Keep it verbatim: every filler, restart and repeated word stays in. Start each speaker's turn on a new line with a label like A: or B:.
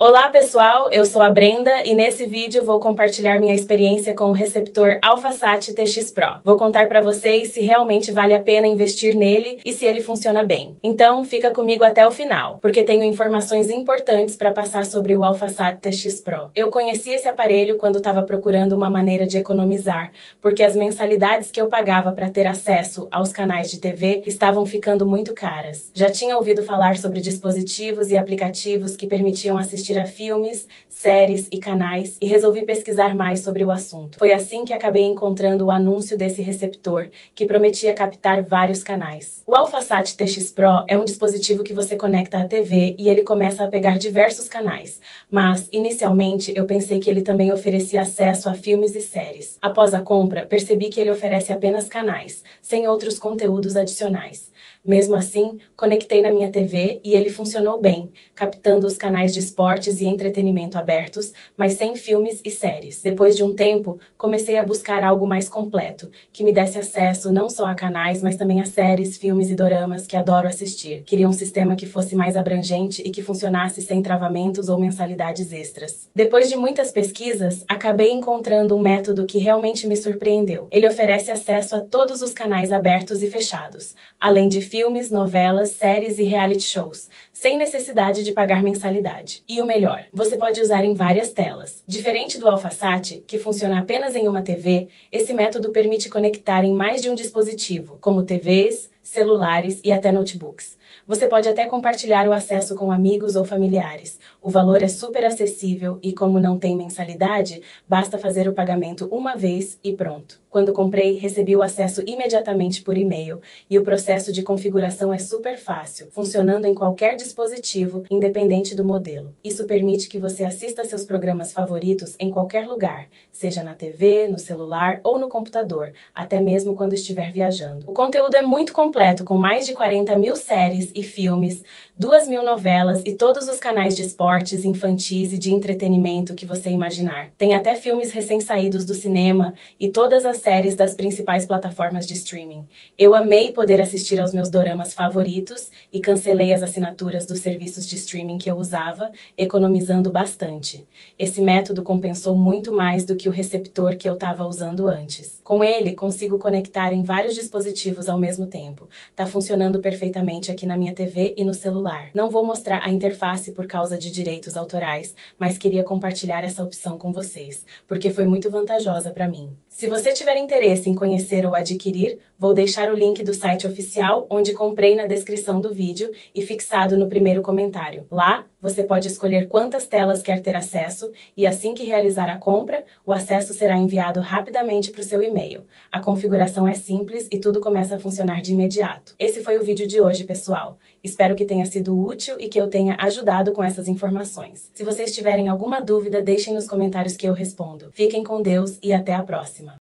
A: Olá pessoal, eu sou a Brenda e nesse vídeo vou compartilhar minha experiência com o receptor AlphaSat T X Pro. Vou contar para vocês se realmente vale a pena investir nele e se ele funciona bem. Então fica comigo até o final, porque tenho informações importantes para passar sobre o AlphaSat T X Pro. Eu conheci esse aparelho quando estava procurando uma maneira de economizar, porque as mensalidades que eu pagava para ter acesso aos canais de T V estavam ficando muito caras. Já tinha ouvido falar sobre dispositivos e aplicativos que permitiam assistir a filmes, séries e canais e resolvi pesquisar mais sobre o assunto. Foi assim que acabei encontrando o anúncio desse receptor, que prometia captar vários canais. O AlphaSat T X Pro é um dispositivo que você conecta à T V e ele começa a pegar diversos canais, mas inicialmente eu pensei que ele também oferecia acesso a filmes e séries. Após a compra, percebi que ele oferece apenas canais, sem outros conteúdos adicionais. Mesmo assim, conectei na minha T V e ele funcionou bem, captando os canais de esportes e entretenimento abertos, mas sem filmes e séries. Depois de um tempo, comecei a buscar algo mais completo, que me desse acesso não só a canais, mas também a séries, filmes e doramas que adoro assistir. Queria um sistema que fosse mais abrangente e que funcionasse sem travamentos ou mensalidades extras. Depois de muitas pesquisas, acabei encontrando um método que realmente me surpreendeu. Ele oferece acesso a todos os canais abertos e fechados, além de filmes, novelas, séries e reality shows, sem necessidade de pagar mensalidade. E o melhor, você pode usar em várias telas. Diferente do AlphaSat, que funciona apenas em uma T V, esse método permite conectar em mais de um dispositivo, como T Vs, celulares e até notebooks. Você pode até compartilhar o acesso com amigos ou familiares. O valor é super acessível e, como não tem mensalidade, basta fazer o pagamento uma vez e pronto. Quando comprei, recebi o acesso imediatamente por e-mail e o processo de configuração é super fácil, funcionando em qualquer dispositivo, independente do modelo. Isso permite que você assista seus programas favoritos em qualquer lugar, seja na T V, no celular ou no computador, até mesmo quando estiver viajando. O conteúdo é muito completo, com mais de quarenta mil séries e filmes, duas mil novelas e todos os canais de esportes, infantis e de entretenimento que você imaginar. Tem até filmes recém-saídos do cinema e todas as séries das principais plataformas de streaming. Eu amei poder assistir aos meus doramas favoritos e cancelei as assinaturas dos serviços de streaming que eu usava, economizando bastante. Esse método compensou muito mais do que o receptor que eu estava usando antes. Com ele, consigo conectar em vários dispositivos ao mesmo tempo. Tá funcionando perfeitamente aqui na minha T V e no celular. Não vou mostrar a interface por causa de direitos autorais, mas queria compartilhar essa opção com vocês, porque foi muito vantajosa para mim. Se você tiver interesse em conhecer ou adquirir, vou deixar o link do site oficial, onde comprei, na descrição do vídeo e fixado no primeiro comentário. Lá, você pode escolher quantas telas quer ter acesso e assim que realizar a compra, o acesso será enviado rapidamente para o seu e-mail. A configuração é simples e tudo começa a funcionar de imediato. Esse foi o vídeo de hoje, pessoal. Espero que tenha sido útil e que eu tenha ajudado com essas informações. Se vocês tiverem alguma dúvida, deixem nos comentários que eu respondo. Fiquem com Deus e até a próxima.